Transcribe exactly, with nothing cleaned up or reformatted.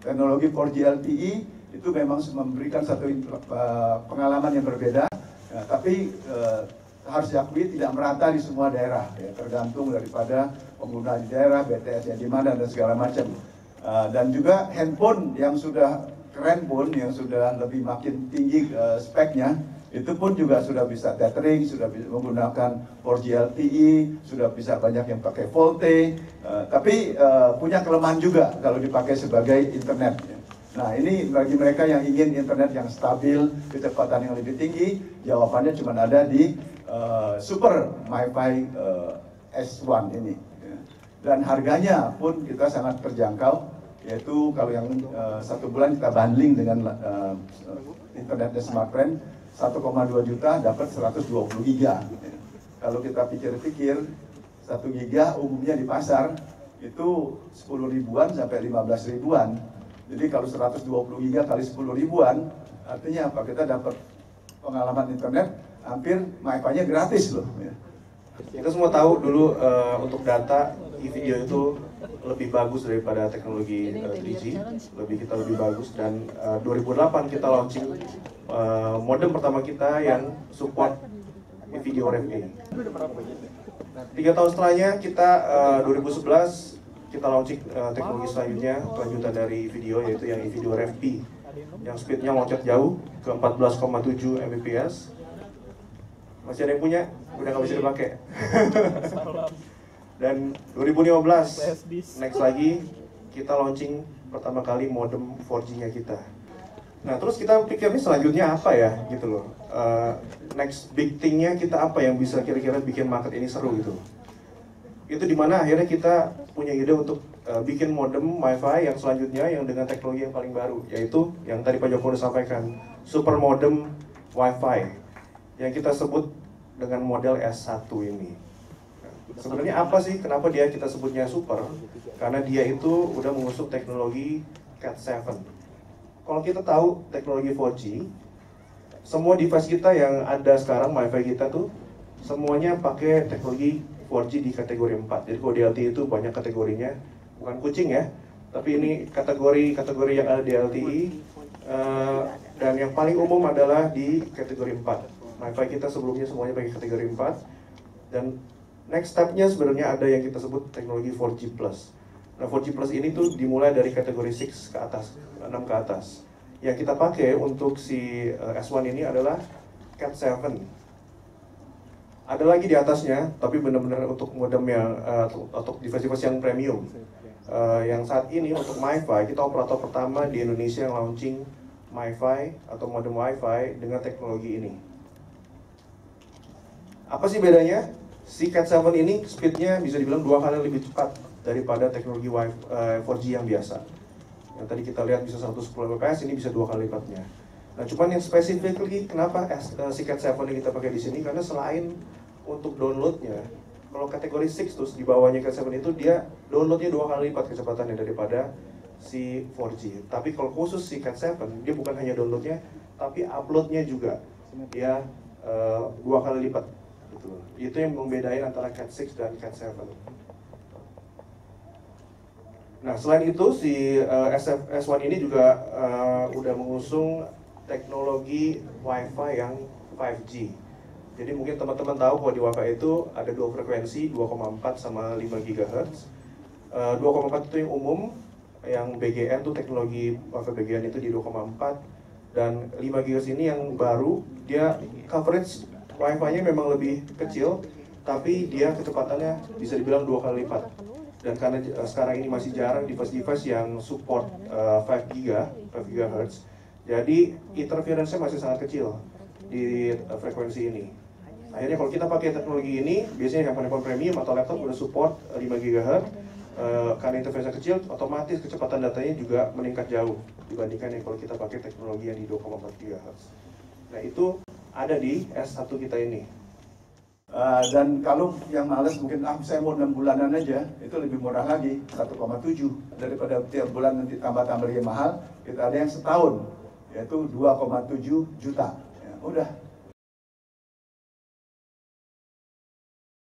teknologi four G L T E itu memang memberikan satu uh, pengalaman yang berbeda, ya, tapi uh, harus diakui tidak merata di semua daerah, ya, tergantung daripada pengguna di daerah, B T S-nya di mana dan segala macam. Uh, dan juga handphone yang sudah keren pun, yang sudah lebih makin tinggi uh, speknya, itu pun juga sudah bisa tethering, sudah bisa menggunakan four G L T E, sudah bisa banyak yang pakai VoLTE, uh, tapi uh, punya kelemahan juga kalau dipakai sebagai internet. Nah, ini bagi mereka yang ingin internet yang stabil, kecepatan yang lebih tinggi, jawabannya cuma ada di uh, Super MiFi uh, S one ini. Dan harganya pun kita sangat terjangkau, yaitu kalau yang uh, satu bulan kita bundling dengan uh, internetnya Smartfren, satu koma dua juta dapat seratus dua puluh giga. Kalau kita pikir-pikir, satu giga umumnya di pasar itu sepuluh ribuan sampai lima belas ribuan. Jadi kalau seratus dua puluh giga kali sepuluh ribuan, artinya apa? Kita dapat pengalaman internet hampir MiFi-nya gratis loh. Kita semua tahu dulu uh, untuk data e-video itu lebih bagus daripada teknologi uh, three G, lebih kita lebih bagus, dan uh, dua ribu delapan kita launching uh, modem pertama kita yang support e-video R F A. Tiga tahun setelahnya kita uh, dua ribu sebelas kita launching uh, teknologi selanjutnya, lanjutan dari video, yaitu yang e-video R F P yang speednya loncat jauh ke empat belas koma tujuh megabits. Masih ada yang punya? Udah nggak bisa dipakai. Dan dua ribu lima belas next lagi kita launching pertama kali modem four G-nya kita. Nah, terus kita pikir nih selanjutnya apa ya gitu loh. Uh, next big thing-nya kita apa yang bisa kira-kira bikin market ini seru gitu. Itu dimana akhirnya kita punya ide untuk uh, bikin modem MiFi yang selanjutnya yang dengan teknologi yang paling baru, yaitu yang tadi Pak Joko udah sampaikan, super modem Wi-Fi yang kita sebut dengan model S one ini. Nah, sebenarnya apa sih kenapa dia kita sebutnya super? Karena dia itu udah mengusung teknologi Cat seven. Kalau kita tahu teknologi four G, semua device kita yang ada sekarang MiFi kita tuh semuanya pakai teknologi four G di kategori empat. Jadi kalau D L T E itu banyak kategorinya, bukan kucing ya, tapi ini kategori-kategori yang ada di L T E, uh, dan yang paling umum adalah di kategori empat. MiFi kita sebelumnya semuanya pakai kategori empat, dan next step-nya sebenarnya ada yang kita sebut teknologi four G plus. Nah, four G plus ini tuh dimulai dari kategori six ke atas, enam ke atas. Yang kita pakai untuk si uh, S one ini adalah Cat seven. Ada lagi di atasnya, tapi benar-benar untuk modem yang uh, untuk device-device yang premium. Uh, yang saat ini untuk MiFi, kita operator pertama di Indonesia yang launching MiFi atau modem Wi-Fi dengan teknologi ini. Apa sih bedanya? Si Cat seven ini speednya bisa dibilang dua kali lebih cepat daripada teknologi Wi-Fi uh, four G yang biasa. Yang tadi kita lihat bisa seratus sepuluh megabits, ini bisa dua kali lipatnya. Nah, cuman yang spesifik lagi kenapa uh, si Cat seven yang kita pakai di sini, karena selain untuk downloadnya, kalau kategori six terus di bawahnya Cat seven itu dia downloadnya dua kali lipat kecepatannya daripada si four G. Tapi kalau khusus si Cat seven, dia bukan hanya downloadnya, tapi uploadnya juga dia uh, dua kali lipat. Gitu. Itu yang membedain antara Cat six dan Cat seven. Nah, selain itu si uh, S one ini juga uh, udah mengusung teknologi Wi-Fi yang five G. Jadi mungkin teman-teman tahu kalau di Wi-Fi itu ada dua frekuensi, dua koma empat sama lima gigahertz. Uh, dua koma empat itu yang umum, yang B G N tuh teknologi Wi-Fi B G N itu di dua koma empat, dan lima gigahertz ini yang baru, dia coverage Wi-Fi-nya memang lebih kecil, tapi dia kecepatannya bisa dibilang dua kali lipat. Dan karena uh, sekarang ini masih jarang device-device yang support uh, five gigahertz, jadi interference-nya masih sangat kecil di uh, frekuensi ini. Akhirnya kalau kita pakai teknologi ini, biasanya handphone premium atau laptop udah support uh, lima gigahertz, uh, karena interference kecil, otomatis kecepatan datanya juga meningkat jauh dibandingkan yang kalau kita pakai teknologi yang di dua koma empat gigahertz. Nah, itu ada di S one kita ini. Uh, dan kalau yang males mungkin ah saya mau enam bulanan aja, itu lebih murah lagi, satu koma tujuh. Daripada tiap bulan nanti tambah-tambah lagi mahal, kita ada yang setahun, yaitu dua koma tujuh juta. Ya, udah.